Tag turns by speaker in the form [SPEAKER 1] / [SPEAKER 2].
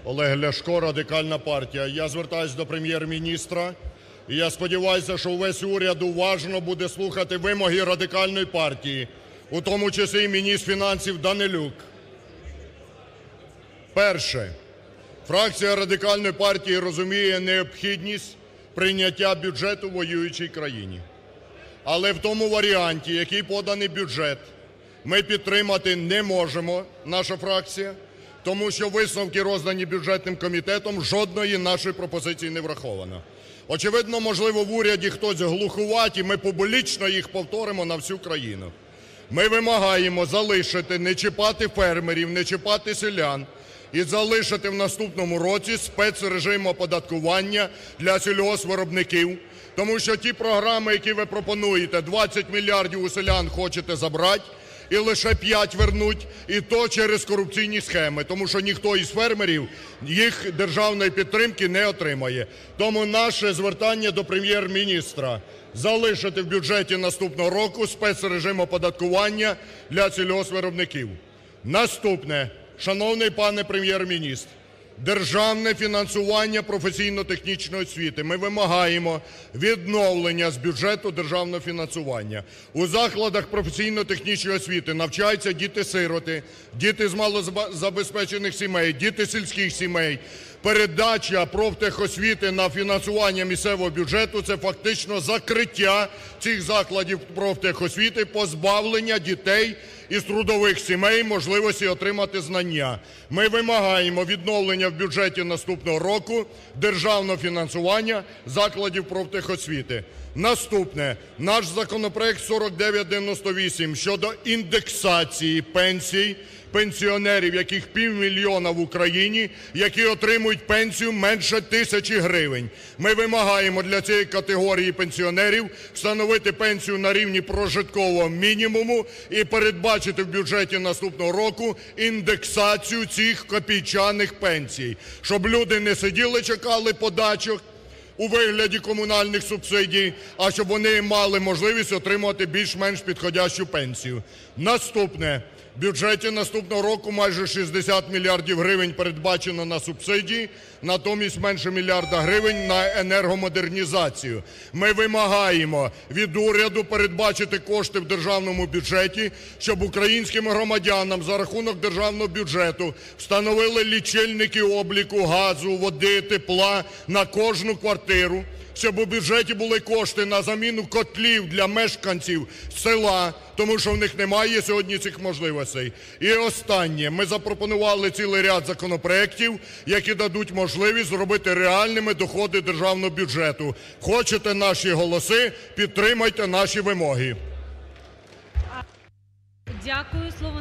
[SPEAKER 1] Олег Ляшко, Радикальна партія. Я звертаюсь до Прем'єр-міністра, і я сподіваюся, що увесь уряд уважно буде слухати вимоги Радикальної партії, у тому числі і міністр фінансів Данилюк. Перше. Фракція Радикальної партії розуміє необхідність прийняття бюджету в воюючій країні. Але в тому варіанті, який поданий бюджет, ми підтримати не можемо, наша фракція, тому що висновки, роздані бюджетним комітетом, жодної нашої пропозиції не враховано. Очевидно, можливо, в уряді хтось глухуватий, ми публічно їх повторимо на всю країну. Ми вимагаємо залишити, не чіпати фермерів, не чіпати селян і залишити в наступному році спецрежим оподаткування для сільгоспвиробників, тому що ті програми, які ви пропонуєте, 20 мільярдів у селян хочете забрати, і лише 5 вернуть, і то через корупційні схеми, тому що ніхто із фермерів їх державної підтримки не отримає. Тому наше звертання до Прем'єр-міністра – залишити в бюджеті наступного року спецрежим оподаткування для сільгоспвиробників. Наступне. Шановний пане Прем'єр-міністр, державне фінансування професійно-технічної освіти. Ми вимагаємо відновлення з бюджету державного фінансування. У закладах професійно-технічної освіти навчаються діти-сироти, діти з малозабезпечених сімей, діти сільських сімей. Передача профтехосвіти на фінансування місцевого бюджету – це фактично закриття цих закладів профтехосвіти, позбавлення дітей із трудових сімей можливості отримати знання. Ми вимагаємо відновлення в бюджеті наступного року державного фінансування закладів профтехосвіти. Наступне. Наш законопроект 4998 щодо індексації пенсій пенсіонерів, яких 500 000 в Україні, які отримують пенсію менше 1000 гривень. Ми вимагаємо для цієї категорії пенсіонерів встановити пенсію на рівні прожиткового мінімуму і передбачити в бюджеті наступного року індексацію цих копійчаних пенсій, щоб люди не сиділи, чекали подачок у вигляді комунальних субсидій, а щоб вони мали можливість отримувати більш-менш підходящу пенсію. Наступне. В бюджеті наступного року майже 60 мільярдів гривень передбачено на субсидії, натомість менше мільярда гривень на енергомодернізацію. Ми вимагаємо від уряду передбачити кошти в державному бюджеті, щоб українським громадянам за рахунок державного бюджету встановили лічильники обліку газу, води, тепла на кожну квартиру, щоб у бюджеті були кошти на заміну котлів для мешканців села, тому що в них немає сьогодні цих можливостей. І останнє. Ми запропонували цілий ряд законопроєктів, які дадуть можливість зробити реальними доходи державного бюджету. Хочете наші голоси – підтримайте наші вимоги.
[SPEAKER 2] Дякую. Слово